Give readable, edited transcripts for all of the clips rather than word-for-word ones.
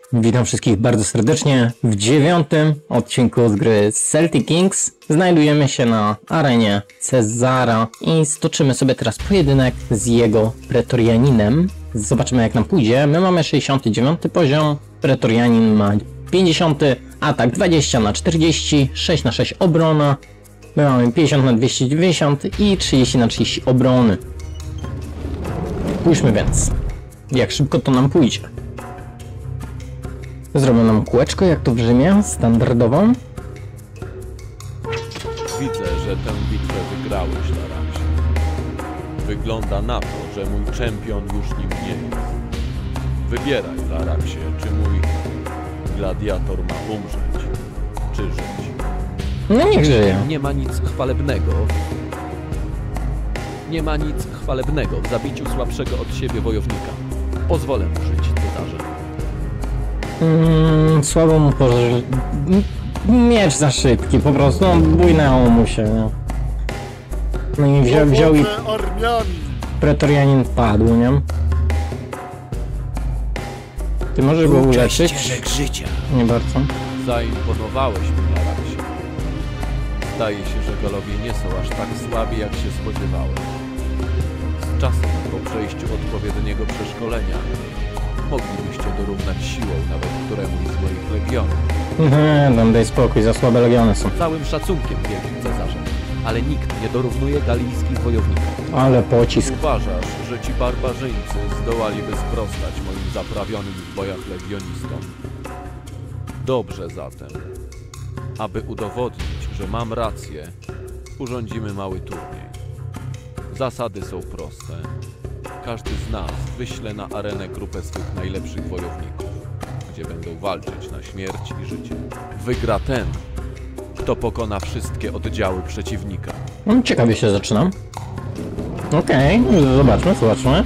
Witam wszystkich bardzo serdecznie. W 9. odcinku z gry Celtic Kings znajdujemy się na arenie Cezara i stoczymy sobie teraz pojedynek z jego pretorianinem. Zobaczymy jak nam pójdzie. My mamy 69 poziom, pretorianin ma 50, atak 20 na 40, 6 na 6 obrona. My mamy 50 na 290 i 30 na 30 obrony. Pójdźmy więc, jak szybko to nam pójdzie. Zrobią nam kółeczko, jak to w Rzymie, standardową. Widzę, że tę bitwę wygrałeś, Laraksie. Wygląda na to, że mój czempion już nim nie jest. Wybieraj, Laraksie, czy mój gladiator ma umrzeć, czy żyć. No niech żyje. Nie ma nic chwalebnego w zabiciu słabszego od siebie wojownika. Pozwolę mu żyć, Cezarze. Słabo mu miecz za szybki, po prostu, no, bujnęło mu się, nie? No i wziął i pretorianin padł, nie? Ty możesz go uleczyć? Nie bardzo. Zaimponowałeś mi, Laraksie. Zdaje się, że Galowie nie są aż tak słabi, jak się spodziewałem. Z czasem, po przejściu odpowiedniego przeszkolenia, moglibyście dorównać siłą nawet któremuś z moich legionów. Dam daj spokój, za słabe legiony są. Całym szacunkiem, wielki Cezarze, ale nikt nie dorównuje galijskich wojowników. Ale pocisk. Uważasz, że ci barbarzyńcy zdołaliby sprostać moim zaprawionym w bojach legionistom? Dobrze zatem. Aby udowodnić, że mam rację, urządzimy mały turniej. Zasady są proste. Każdy z nas wyśle na arenę grupę swych najlepszych wojowników, gdzie będą walczyć na śmierć i życie. Wygra ten, kto pokona wszystkie oddziały przeciwnika. Ciekawie się zaczynam. Okej, zobaczmy.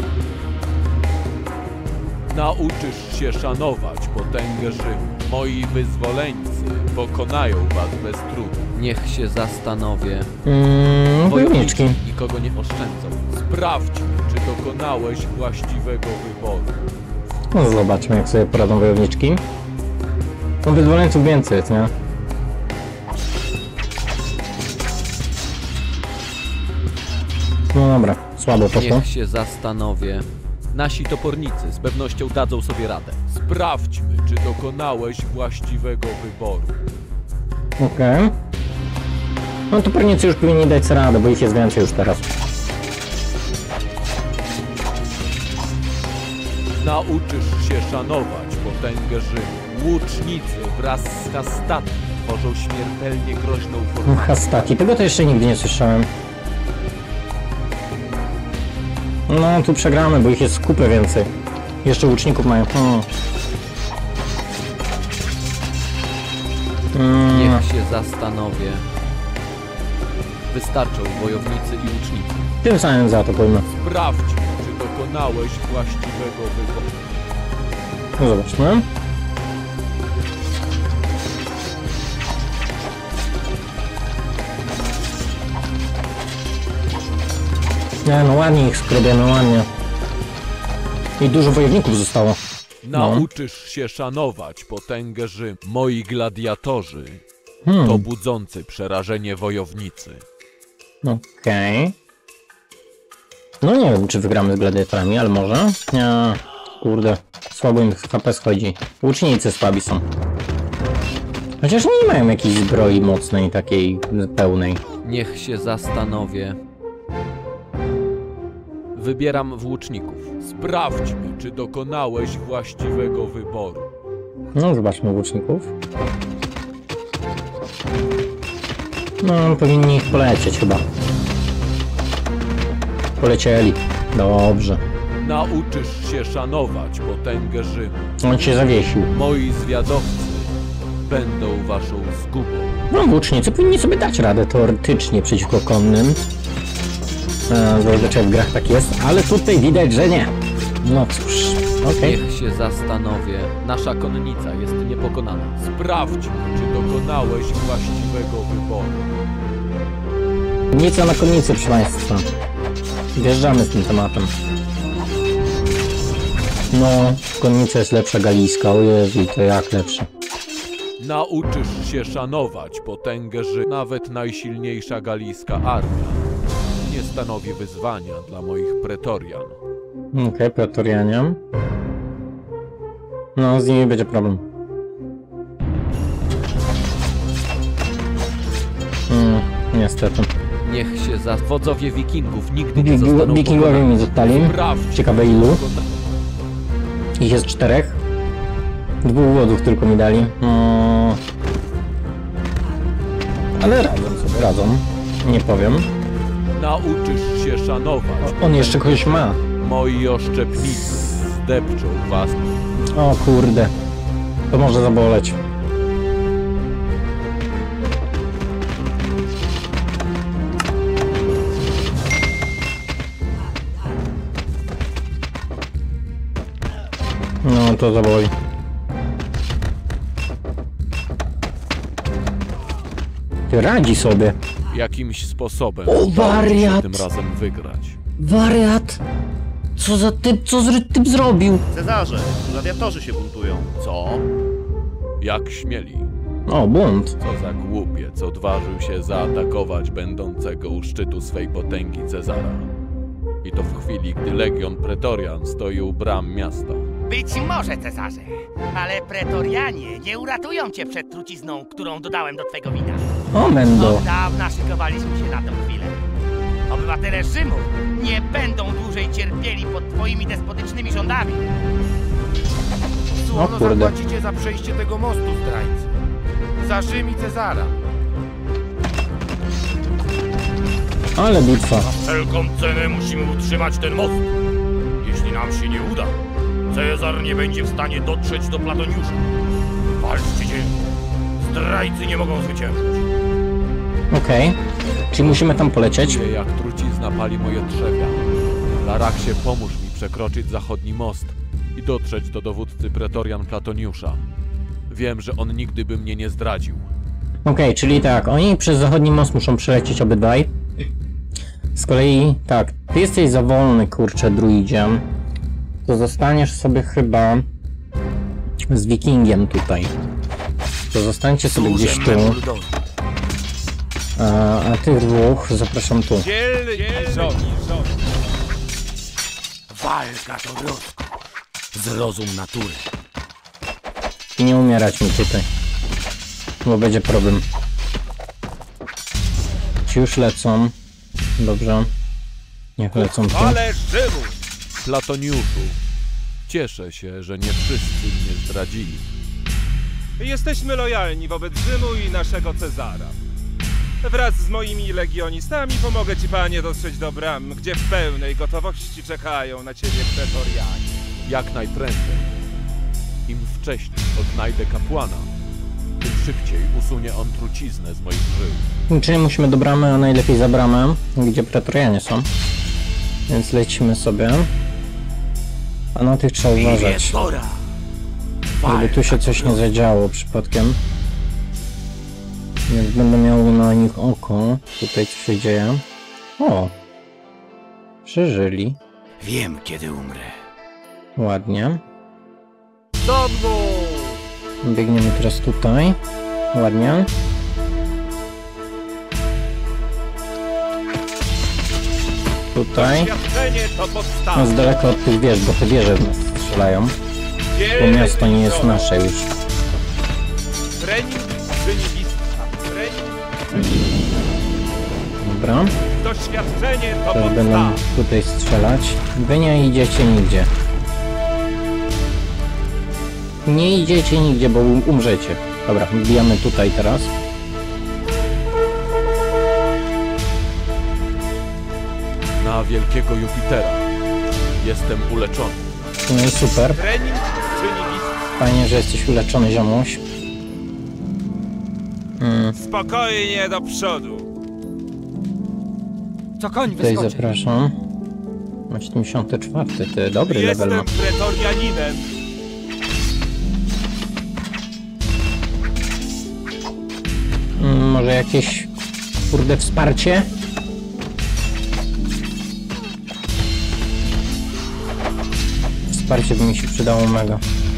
Nauczysz się szanować potęgę Rzymu. Moi wyzwoleńcy pokonają was bez trudu. Niech się zastanowię. Wojowniczki. Nikogo nie oszczędzą. Sprawdźmy, czy dokonałeś właściwego wyboru. No zobaczmy jak sobie poradzą wojowniczki. No wyzwoleńców więcej jest, nie? No dobra, słabo poszło. Niech się zastanowię. Nasi topornicy z pewnością dadzą sobie radę. Sprawdźmy, czy dokonałeś właściwego wyboru. Okej. No topornicy już powinni dać sobie radę, bo ich jest więcej już teraz. Nauczysz się szanować potęgę Rzymu. Łucznicy wraz z hastati tworzą śmiertelnie groźną formację. Hastati, tego to jeszcze nigdy nie słyszałem. No tu przegramy, bo ich jest kupę więcej. Jeszcze łuczników mają. Niech się zastanowię. Wystarczą wojownicy i łucznicy. Tym samym za to pojmę. Sprawdźmy, czy dokonałeś właściwego wyboru. No zobaczmy. Nie no ładnie ich skrobiemy, ładnie. I dużo wojowników zostało. Nauczysz się szanować potęgę Rzymu. Moi gladiatorzy to budzący przerażenie wojownicy. Okej. No nie wiem, czy wygramy z gladiatorami, ale może. Nie, kurde, słabo im HP schodzi. Łucznicy słabi są. Chociaż nie mają jakiejś zbroi mocnej, takiej pełnej. Niech się zastanowię. Wybieram włóczników. Sprawdźmy, czy dokonałeś właściwego wyboru. No, zobaczmy łuczników. No, powinni ich polecieć chyba. Polecieli. Dobrze. Nauczysz się szanować potęgę Rzymu. On się zawiesił. Moi zwiadowcy będą waszą zgubą. No, łucznicy powinni sobie dać radę teoretycznie przeciwko konnym. Zazwyczaj w grach tak jest, ale tutaj widać, że nie. No cóż, okej. Niech się zastanowię. Nasza konnica jest niepokonana. Sprawdźmy, czy dokonałeś właściwego wyboru. Konnica na konnicy, proszę Państwa. Wjeżdżamy z tym tematem. No, konnica jest lepsza galijska, o Jezu, to jak lepsza. Nauczysz się szanować potęgę Nawet najsilniejsza galijska armia nie stanowi wyzwania dla moich pretorian. Okej, pretorianie. No, z nimi będzie problem. Niestety. Niech się wodzowie wikingów nigdy nie zostaną Wikingowie mi zostali. Ciekawe ilu. Ich jest 4. 2 wodzów tylko mi dali. Ale radzą sobie, radzą. Nie powiem. Nauczysz się szanować. On jeszcze kogoś ma. Moi oszczepnicy zdepczą was. O kurde. To może zaboleć. No to zaboli. Radzi sobie. Jakimś sposobem O, udało mi się wariat! tym razem wygrać. Wariat! Co za typ, co typ zrobił? Cezarze, gladiatorzy się buntują. Co? Jak śmieli? O, bunt. Co za głupiec odważył się zaatakować będącego u szczytu swej potęgi Cezara. I to w chwili, gdy legion pretorian stoi u bram miasta. Być może, Cezarze, ale pretorianie nie uratują cię przed trucizną, którą dodałem do twego wina. O, Mendo. Od dawna szykowaliśmy się na tę chwilę. Obywatele Rzymu nie będą dłużej cierpieli pod twoimi despotycznymi rządami. O kurde. Zapłacicie za przejście tego mostu, zdrajcy. Za Rzym i Cezara. Ale bitwa. Wszelką cenę musimy utrzymać ten most. Jeśli nam się nie uda, Cezar nie będzie w stanie dotrzeć do Platoniusza. Walczcie dzielnie. Zdrajcy nie mogą zwyciężyć. Okej. Czyli musimy tam polecieć. Czuję, jak trucizna pali moje trzewia. Laraksie, pomóż mi przekroczyć zachodni most i dotrzeć do dowódcy pretorian Platoniusza. Wiem, że on nigdy by mnie nie zdradził. Okej, czyli tak, oni przez zachodni most muszą przelecieć obydwaj. Z kolei, tak, ty jesteś za wolny, kurczę, druidzie. To zostaniesz sobie chyba z wikingiem tutaj. To zostańcie sobie gdzieś tu. A tych dwóch zapraszam tu. Walka to rozkosz. Zrozum natury. I nie umierać mi tutaj. Bo będzie problem. Ci już lecą. Dobrze. Niech lecą tu. Ale Rzymu! Platoniuszu, cieszę się, że nie wszyscy mnie zdradzili. Jesteśmy lojalni wobec Rzymu i naszego Cezara. Wraz z moimi legionistami pomogę ci, panie, dotrzeć do bram, gdzie w pełnej gotowości czekają na ciebie pretorianie. Jak najprędzej. Im wcześniej odnajdę kapłana, tym szybciej usunie on truciznę z moich żył. Czyli musimy do bramy, a najlepiej za bramę, gdzie pretorianie są. Więc lecimy sobie. A na tych trzeba uważać, żeby tu się coś nie zadziało przypadkiem. Więc będę miał na nich oko. Tutaj co się dzieje. O! Przeżyli. Wiem, kiedy umrę. Ładnie. Do mną! Biegniemy teraz tutaj. Ładnie. Tutaj. Świadczenie to No podstawa. z daleka od tych wież, bo te wieże w nas strzelają. Bo miasto nie jest nasze już. Trening czyni mistrza. Trening, Dobra. doświadczenie to Teraz będę podstawa. tutaj strzelać. Wy nie idziecie nigdzie. Nie idziecie nigdzie, bo umrzecie. Dobra, wbijamy tutaj teraz. Na wielkiego Jupitera. Jestem uleczony. No i super. Trening czyni mistrza. Fajnie, że jesteś uleczony, ziomuś. Spokojnie do przodu. Co koń Tutaj wyskoczy. zapraszam. Ma 74, ty dobry level ma. Jestem pretorianinem. Może jakieś kurde wsparcie? wsparcie by mi się przydało mega.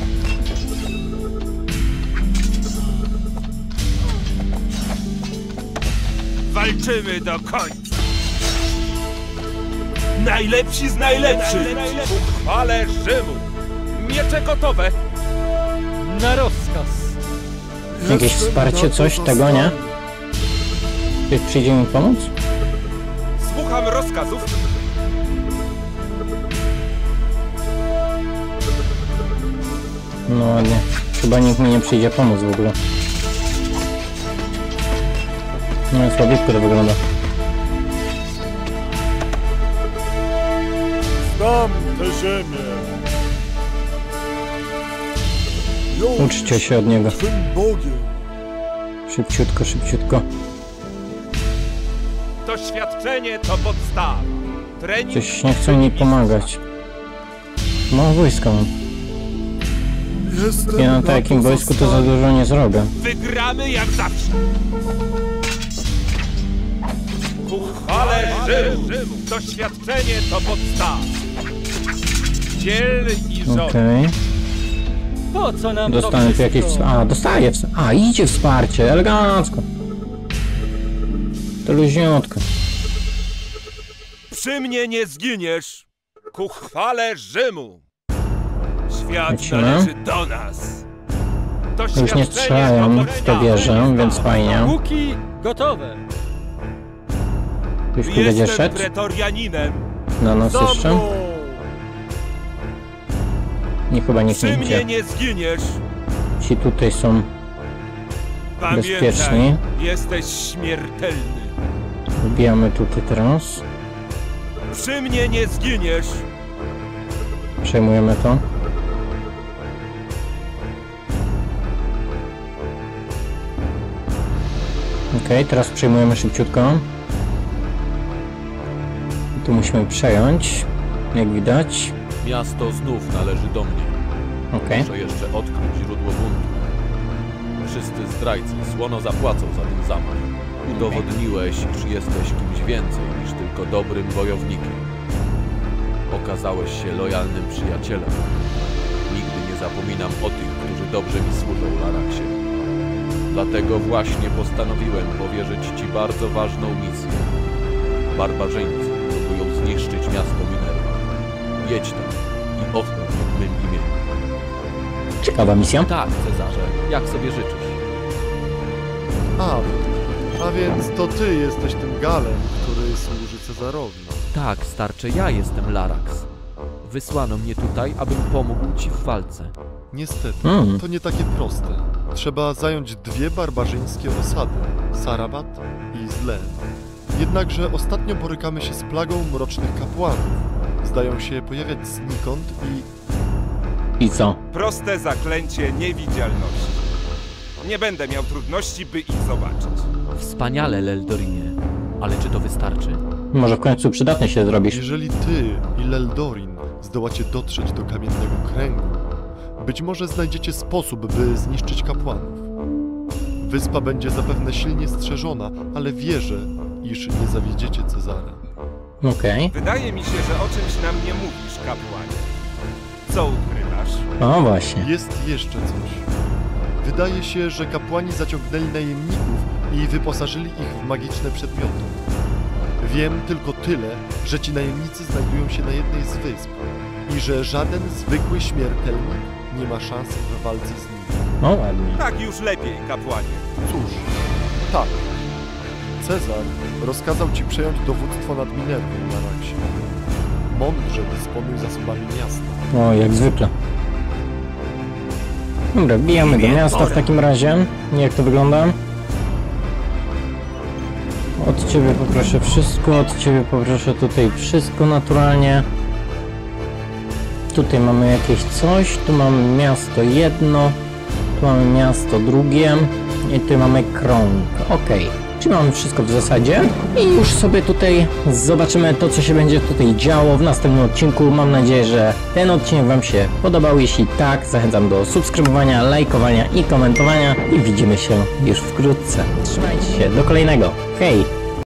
Walczymy do końca! Najlepsi z najlepszych! Ku chwale Rzymu! Miecze gotowe! Na rozkaz. Jakieś wsparcie, coś tego, nie? Ktoś przyjdzie mi pomóc? Słucham rozkazów! No ładnie. Chyba nikt mi nie przyjdzie pomóc w ogóle. No i słabiutko to wygląda. Znam tę ziemię. Uczcie się od niego. Twym Bogiem. Szybciutko, szybciutko. Doświadczenie to podstawa. Trening... Coś nie chcą mi pomagać. Mało wojska mam. Jestem Ja na takim wojsku to za dużo nie zrobię. Wygramy jak zawsze! Ku chwale Rzymu! Doświadczenie to podstawa. Dziel i żołnierz. Okej. Po co nam Dostanę to tu jakieś... wszystko? A, dostaję... A, idzie wsparcie. Elegancko. To luźniutko. Przy mnie nie zginiesz! Ku chwale Rzymu! Świat Lecimy. należy do nas! Już nie strzelają w to wieżę, więc fajnie. Łuki gotowe. Już tu będzie Jestem szedł. pretorianinem! Na nas jeszcze. Nie, chyba nikt nie Przy mnie idzie. nie zginiesz! Ci tutaj są bezpieczni. Pamiętaj, jesteś śmiertelny! Wbijamy tutaj teraz. Przy mnie nie zginiesz! Przejmujemy to. Okej, teraz przejmujemy szybciutko. Tu musimy przejąć, jak widać. Miasto znów należy do mnie. Okej. Muszę jeszcze odkryć źródło buntu. Wszyscy zdrajcy słono zapłacą za ten zamach. Udowodniłeś, iż jesteś kimś więcej niż tylko dobrym wojownikiem. Okazałeś się lojalnym przyjacielem. Nigdy nie zapominam o tych, którzy dobrze mi służą, Laraksie. Dlatego właśnie postanowiłem powierzyć Ci bardzo ważną misję. Barbarzyńcy próbują zniszczyć miasto Minerva. Jedź tam i ochroń je w mym imieniu. Ciekawa misja. Tak, Cezarze, jak sobie życzysz. A więc to ty jesteś tym Galem, który służy Cezarowi. Tak, starcze, ja jestem Larax. Wysłano mnie tutaj, abym pomógł Ci w walce. Niestety, to nie takie proste. Trzeba zająć dwie barbarzyńskie osady, Sarabat i Zlen. Jednakże ostatnio borykamy się z plagą mrocznych kapłanów. Zdają się pojawiać znikąd I co? Proste zaklęcie niewidzialności. Nie będę miał trudności, by ich zobaczyć. Wspaniale, Leldorinie. Ale czy to wystarczy? Może w końcu przydatny się zrobisz. Jeżeli ty i Leldorin zdołacie dotrzeć do Kamiennego Kręgu, być może znajdziecie sposób, by zniszczyć kapłanów. Wyspa będzie zapewne silnie strzeżona, ale wierzę, iż nie zawiedziecie Cezara. Okej. Wydaje mi się, że o czymś nam nie mówisz, kapłanie. Co ukrywasz? O właśnie. Jest jeszcze coś. Wydaje się, że kapłani zaciągnęli najemników i wyposażyli ich w magiczne przedmioty. Wiem tylko tyle, że ci najemnicy znajdują się na jednej z wysp i że żaden zwykły śmiertelnik nie ma szans w walce z nimi. O ładnie. Tak już lepiej, kapłanie. Cóż, tak. Cezar rozkazał ci przejąć dowództwo nad Minerwą na Raksie. Mądrze dysponuj zasobami miasta. O, jak zwykle. Dobra, wbijamy do miasta w takim razie. Jak to wygląda? Od ciebie poproszę wszystko, od ciebie poproszę tutaj wszystko naturalnie. Tutaj mamy jakieś coś, tu mamy miasto jedno, tu mamy miasto drugie i tu mamy krąg. Okej. Czyli mamy wszystko w zasadzie i już sobie tutaj zobaczymy to, co się będzie tutaj działo w następnym odcinku. Mam nadzieję, że ten odcinek Wam się podobał. Jeśli tak, zachęcam do subskrybowania, lajkowania i komentowania i widzimy się już wkrótce. Trzymajcie się, do kolejnego. Hej!